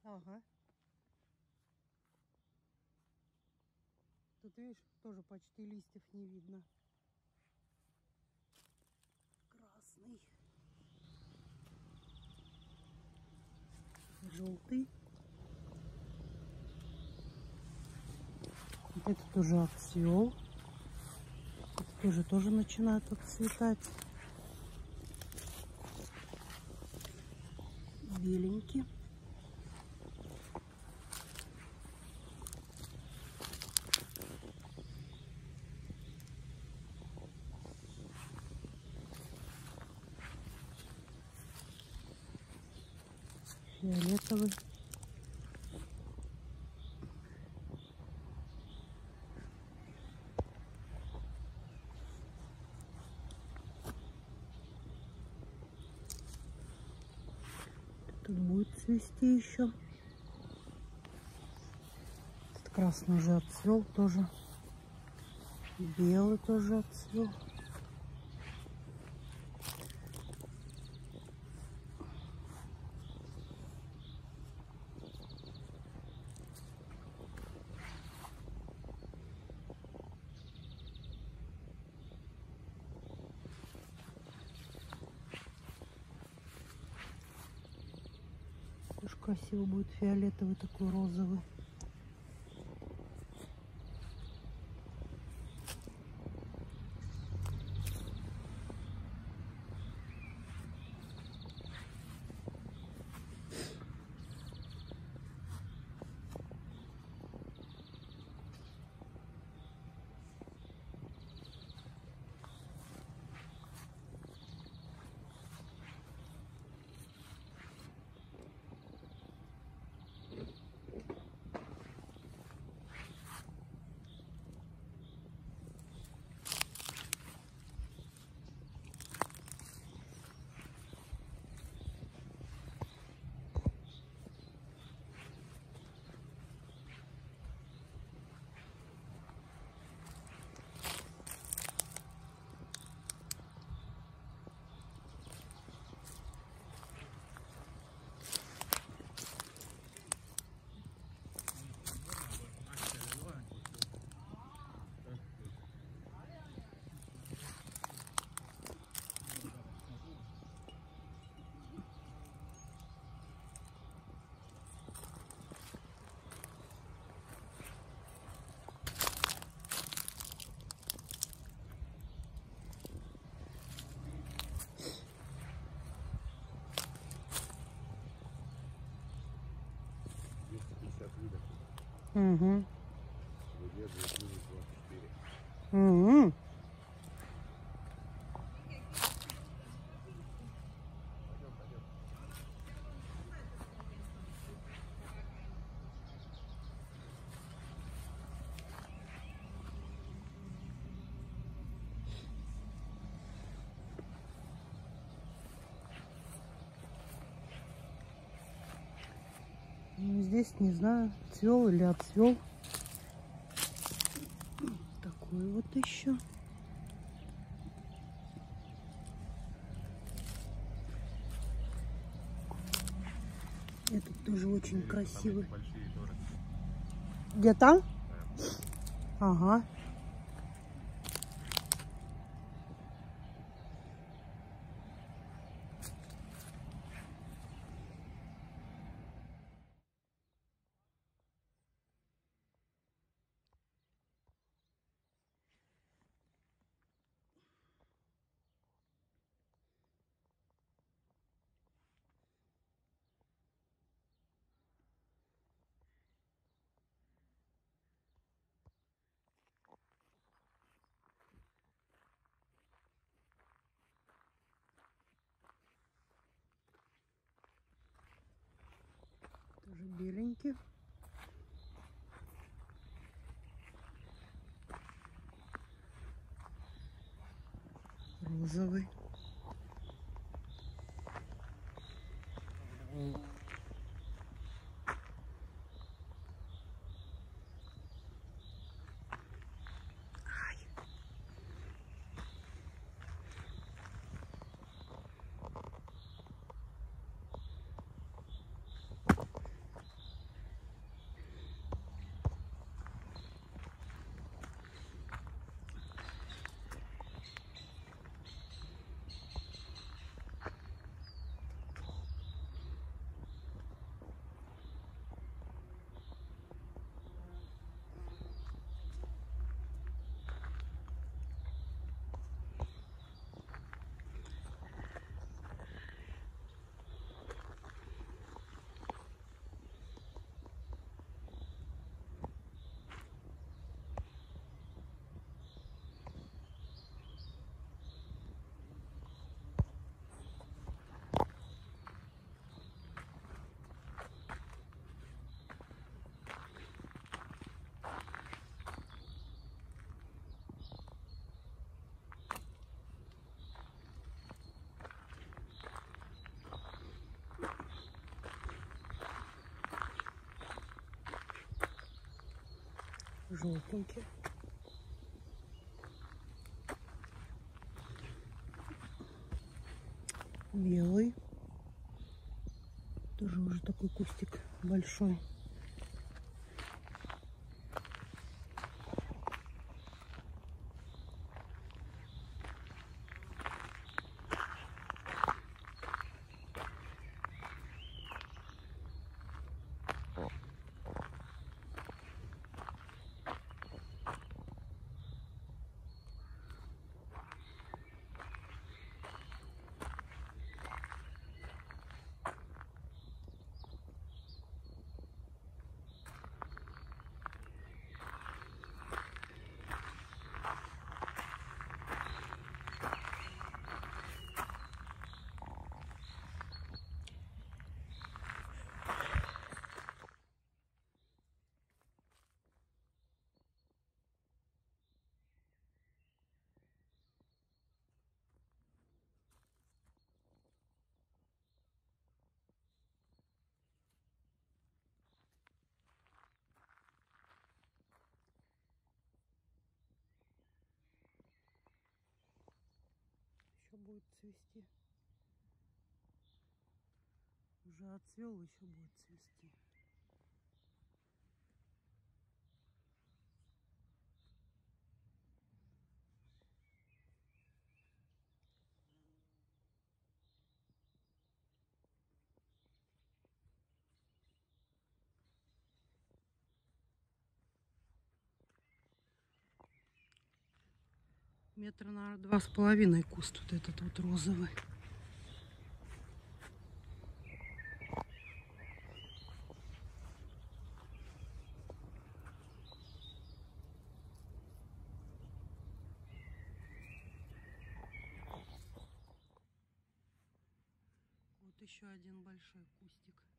Ага. Тут, видишь, тоже почти листьев не видно. Красный. Желтый. Вот этот уже отцвел. Этот тоже начинает отцветать. Беленький. Фиолетовый. Тут будет цвести еще. Этот красный уже отцвел тоже. Белый тоже отцвел. Тоже красиво будет фиолетовый, такой розовый. Угу. Угу. Здесь не знаю, цвел или отцвел. Такой вот еще. Этот тоже очень красивый. Где там? Ага. Тоже беленький. Розовый. желтенький. Белый. Тоже уже такой кустик большой. Еще будет цвести. Уже отцвел, еще будет цвести. Метра, наверное, 2,5 куст вот этот вот розовый. Вот еще один большой кустик.